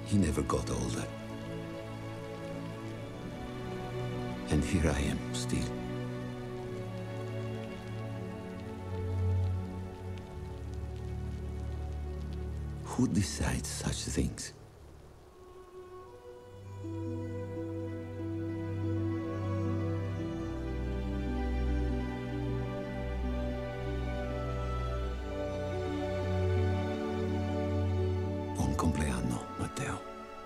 He never got older. And here I am, still. Who decides such things? Buon compleanno, Matteo.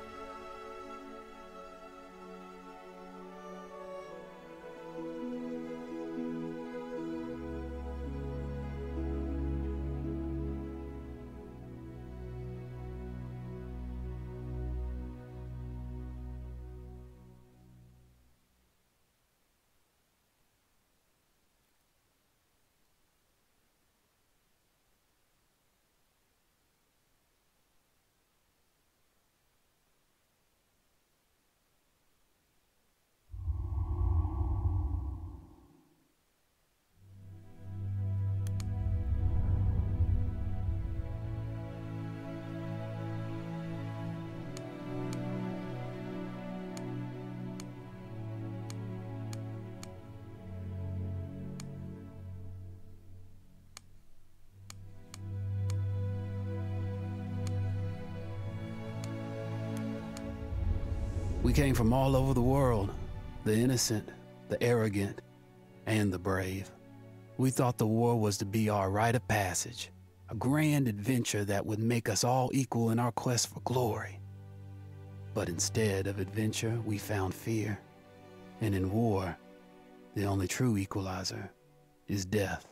We came from all over the world, the innocent, the arrogant, and the brave. We thought the war was to be our rite of passage, a grand adventure that would make us all equal in our quest for glory. But instead of adventure, we found fear. And in war, the only true equalizer is death.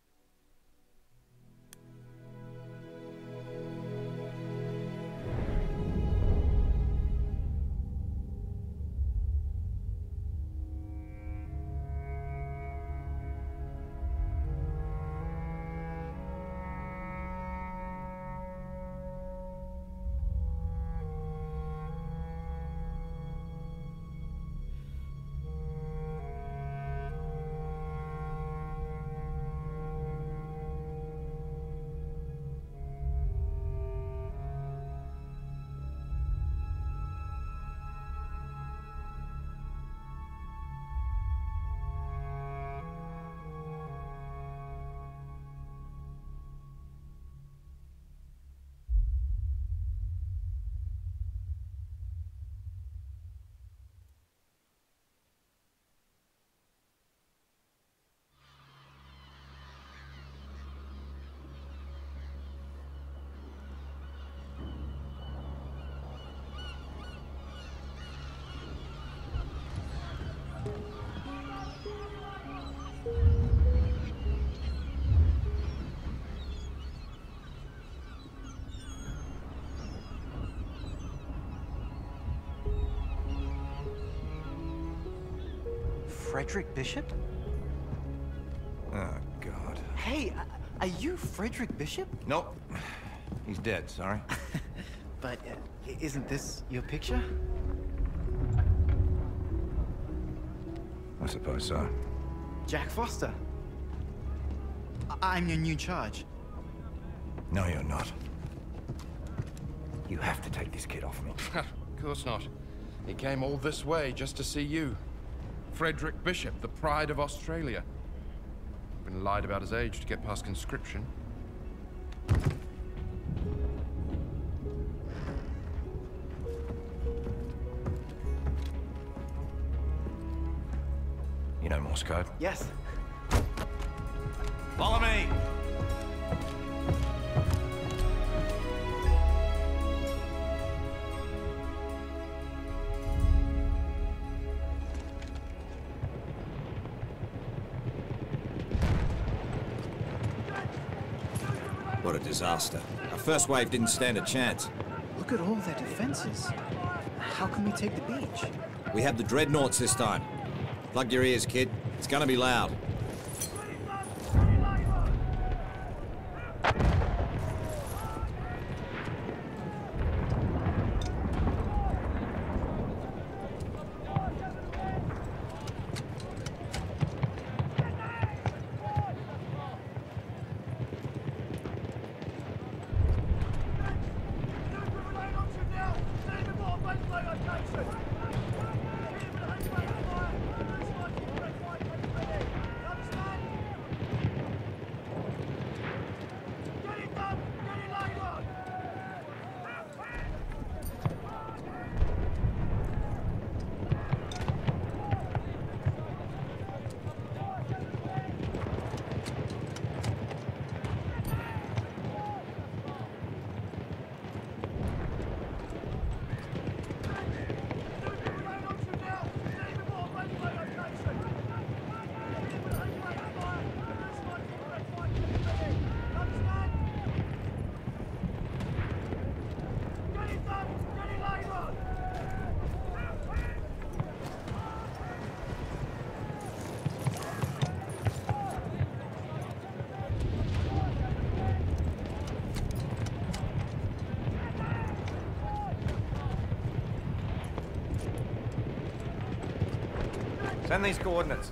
Frederick Bishop? Oh, God. Hey, are you Frederick Bishop? Nope. He's dead, sorry. But isn't this your picture? I suppose so. Jack Foster. I'm your new charge. No, you're not. You have to take this kid off me. Of course not. He came all this way just to see you. Frederick Bishop, the pride of Australia. Been lied about his age to get past conscription. You know Morse code? Yes. Follow me! What a disaster. Our first wave didn't stand a chance. Look at all their defenses. How can we take the beach? We have the dreadnoughts this time. Plug your ears, kid. It's gonna be loud. Send these coordinates.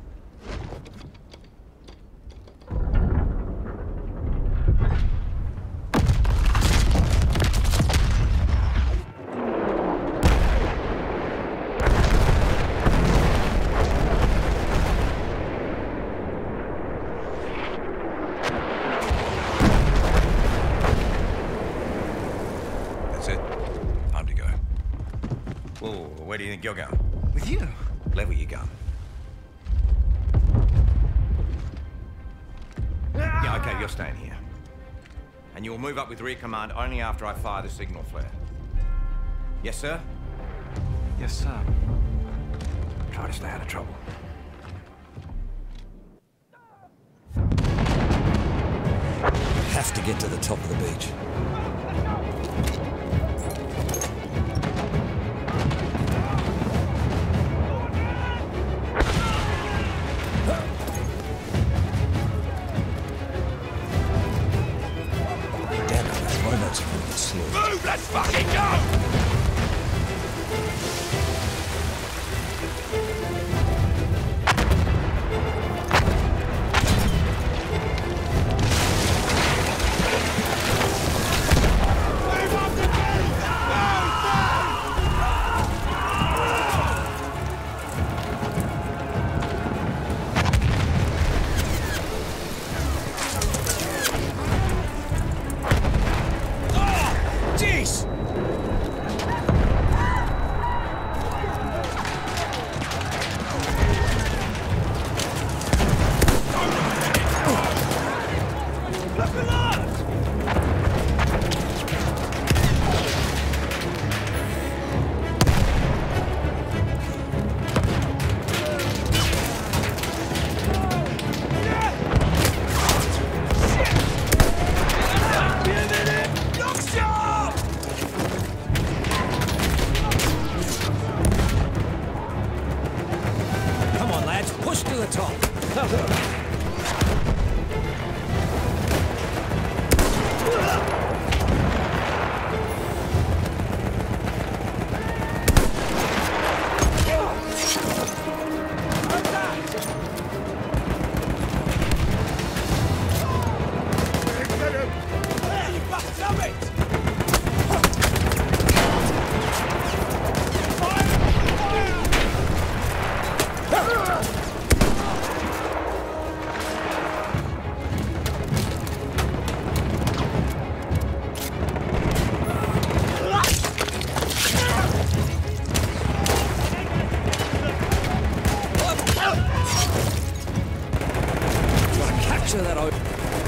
That's it. Time to go. Whoa, where do you think you're going? With you? Level your gun. Yeah, okay, you're staying here. And you will move up with rear command only after I fire the signal flare. Yes, sir? Yes, sir. Try to stay out of trouble. Have to get to the top of the beach. Damn it, those robots are going to get slow. Move! Let's fucking go! Jeez! Come on, lads, push to the top. Capture that open.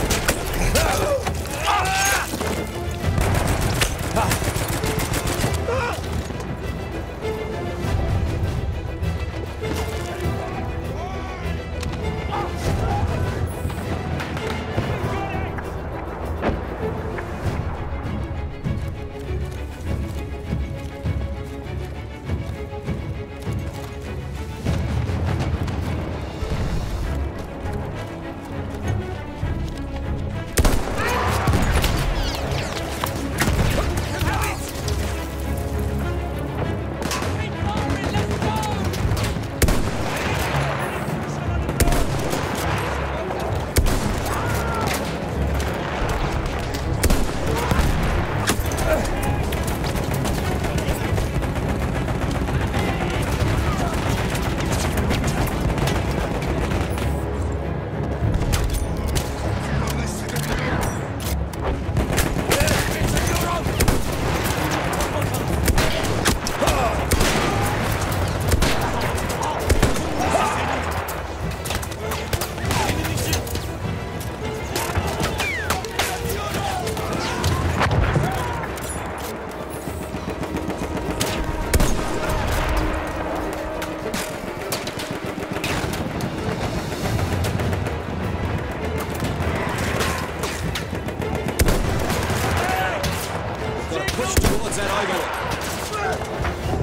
Push towards that overlook.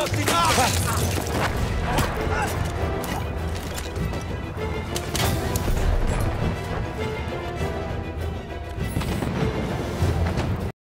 fucking up!